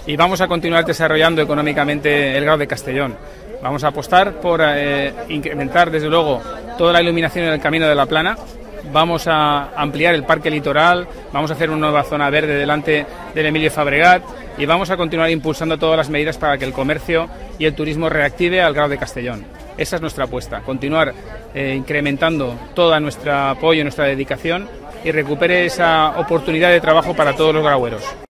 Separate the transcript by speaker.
Speaker 1: y vamos a continuar desarrollando económicamente el Grao de Castellón. Vamos a apostar por incrementar, desde luego, toda la iluminación en el Camino de la Plana. Vamos a ampliar el parque litoral, vamos a hacer una nueva zona verde delante del Emilio Fabregat y vamos a continuar impulsando todas las medidas para que el comercio y el turismo reactive al Grao de Castellón. Esa es nuestra apuesta, continuar incrementando todo nuestro apoyo, nuestra dedicación y recupere esa oportunidad de trabajo para todos los graueros.